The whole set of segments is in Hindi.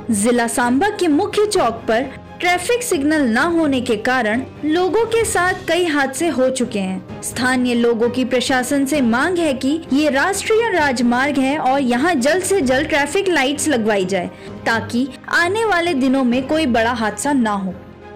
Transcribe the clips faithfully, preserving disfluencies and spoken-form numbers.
जिला सांबा के मुख्य चौक पर ट्रैफिक सिग्नल न होने के कारण लोगों के साथ कई हादसे हो चुके हैं। स्थानीय लोगों की प्रशासन से मांग है कि ये राष्ट्रीय राजमार्ग है और यहाँ जल्द से जल्द ट्रैफिक लाइट्स लगवाई जाए ताकि आने वाले दिनों में कोई बड़ा हादसा न हो।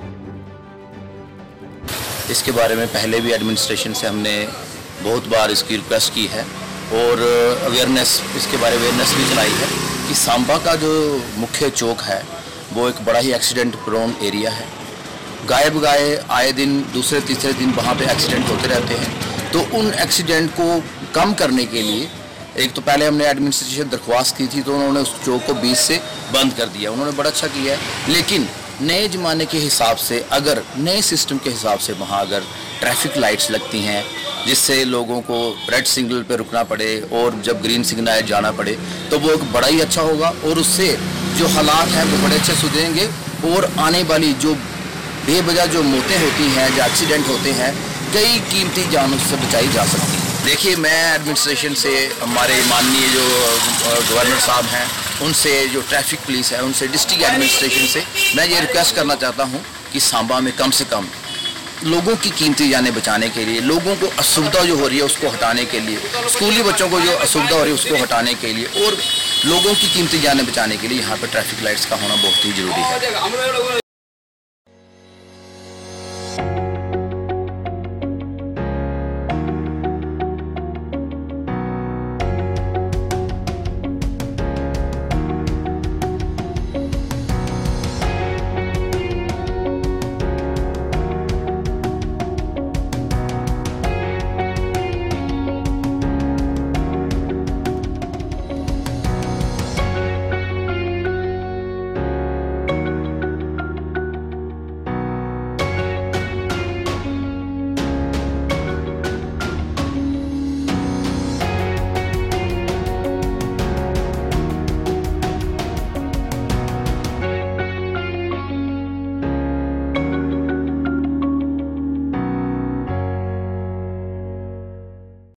इसके बारे में पहले भी एडमिनिस्ट्रेशन से हमने बहुत बार इसकी रिक्वेस्ट की है और अवेयरनेस इसके बारे में अवेयरनेस भी चलाई है कि सांबा का जो मुख्य चौक है वो एक बड़ा ही एक्सीडेंट प्रोन एरिया है। गाय बगाए आए दिन दूसरे तीसरे दिन वहाँ पे एक्सीडेंट होते रहते हैं। तो उन एक्सीडेंट को कम करने के लिए एक तो पहले हमने एडमिनिस्ट्रेशन दरख्वास्त की थी तो उन्होंने उस चौक को बीच से बंद कर दिया। उन्होंने बड़ा अच्छा किया है, लेकिन नए ज़माने के हिसाब से अगर नए सिस्टम के हिसाब से वहाँ अगर ट्रैफिक लाइट्स लगती हैं जिससे लोगों को रेड सिग्नल पे रुकना पड़े और जब ग्रीन सिग्नल आए जाना पड़े तो वो एक बड़ा ही अच्छा होगा और उससे जो हालात हैं वो बड़े अच्छे सुधरेंगे और आने वाली जो बेवजह जो मौतें होती हैं जो एक्सीडेंट होते हैं कई कीमती जान उससे बचाई जा सकती है। देखिए, मैं एडमिनिस्ट्रेशन से हमारे माननीय जो गवर्नर साहब हैं उनसे, जो ट्रैफिक पुलिस है उनसे, डिस्ट्रिक्ट एडमिनिस्ट्रेशन से मैं ये रिक्वेस्ट करना चाहता हूँ कि सांबा में कम से कम लोगों की कीमती जानें बचाने के लिए, लोगों को असुविधा जो हो रही है उसको हटाने के लिए, स्कूली बच्चों को जो असुविधा हो रही है उसको हटाने के लिए और लोगों की कीमती जानें बचाने के लिए यहाँ पर ट्रैफिक लाइट्स का होना बहुत ही ज़रूरी है।